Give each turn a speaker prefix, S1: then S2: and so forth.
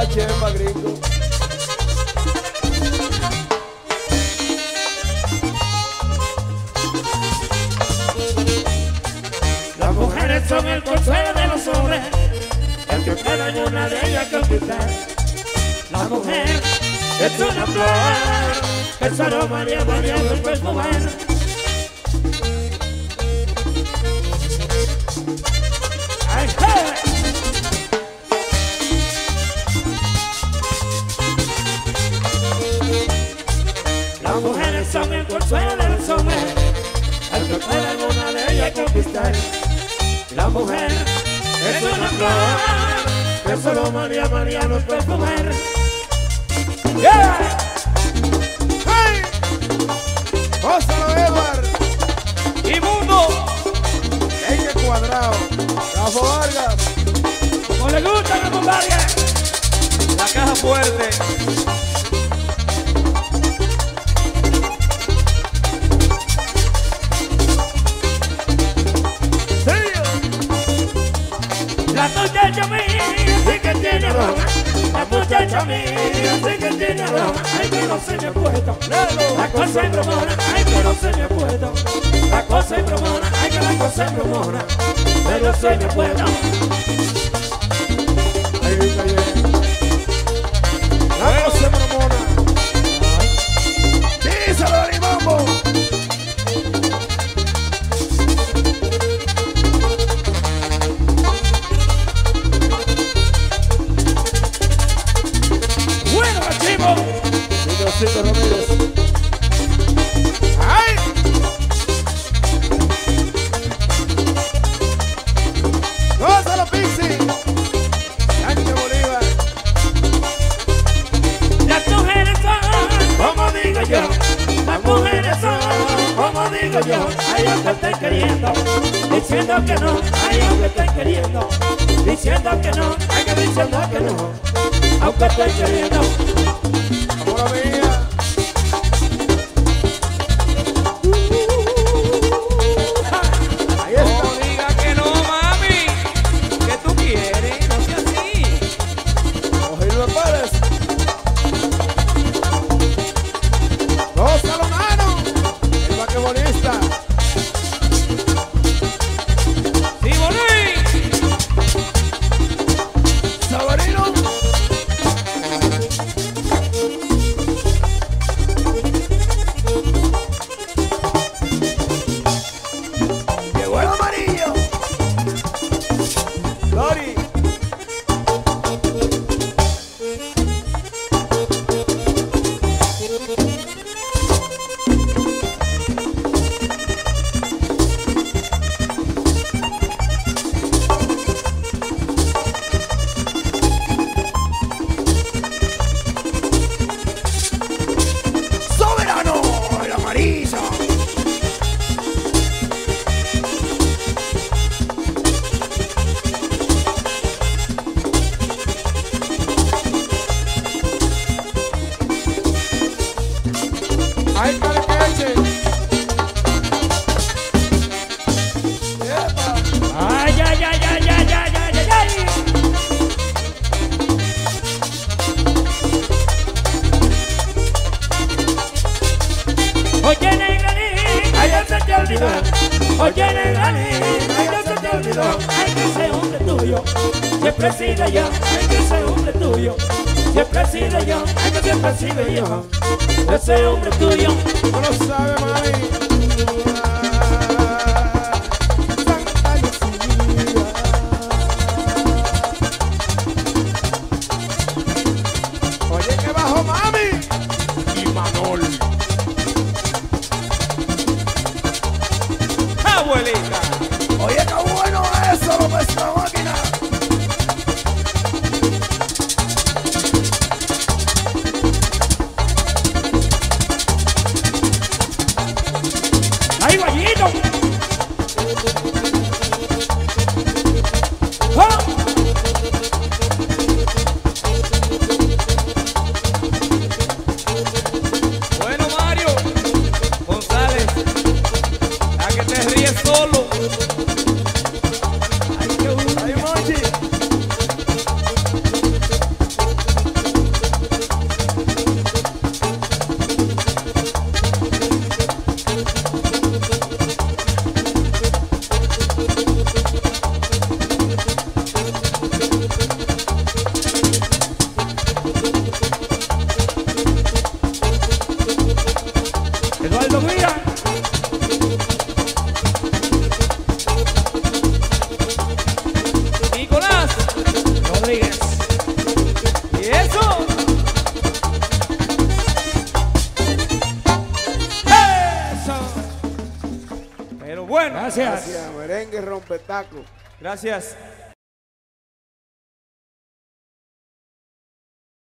S1: chemba, gringo.
S2: Las mujeres son el consuelo de los hombres, el que pueda en una de ellas conquistar. La mujer es una flor, que solo María María del perfumar. ¡Ay, hey! Las mujeres son el consuelo de los hombres, el que pueda en una de ellas conquistar. La mujer es una flor, que solo María María nos puede comer.
S1: ¡Yeah! ¡Hey! ¡Gózalo, Edward!
S2: ¡Y mundo!
S1: ¡En el cuadrado! ¡Rafa Vargas!
S2: ¡Como le gusta a Ramón Vargas!
S3: La caja fuerte.
S2: La muchacha mía sí que tiene broma, la muchacha mía sí que tiene broma, ay que no se me ha puesto, la cosa es bromona, ay que no se me ha puesto, la cosa es bromona, ay que la cosa es bromona, pero se me ha puesto.
S1: Ahí está bien. La cosa es bromona. ¡Díselo, Dani Mambo!
S2: Bueno, archivo.
S1: Diosito Ramírez. ¡Ay! ¡Gózalo, Pixie! ¡Yanche Bolívar!
S2: Las mujeres son, como digo yo, las mujeres son, como digo yo, ay aunque estoy queriendo, diciendo que no, ay aunque estoy queriendo, diciendo que no, ay que diciendo que no, aunque estoy queriendo.
S1: ¡Amor mía! Ahí
S3: No
S1: está.
S3: diga que no, mami. ¿Qué tú quieres? No sea así.
S1: Ojillo de Pérez. ¡Gózalo, Nano! El basquetbolista.
S3: ¡Sí, Bolí!
S1: Sabarino. Llegó el amarillo. Lori. Soberano, el amarillo. Ahí está el queche. ¡Epa!
S2: Ay, ay, ay, ay, ay, ay, ay, ay, ay. Oye, negranín, ay, ya se te olvidó. Oye, negranín, ay, ya se te olvidó. Ay, que ese hombre tuyo siempre he sido yo. Ay, que ese hombre tuyo siempre he sido yo. Ay, que siempre he sido yo. Ese hombre tuyo.
S1: No lo sabe, mami. Santa Lucía. Oye, que bajo, mami. Y Manol.
S3: ¡Abuelita!
S1: Oye, qué bueno eso, nuestra máquina.
S2: Ahí va. Gracias.
S1: Gracias, merengue rompetaco.
S3: Gracias.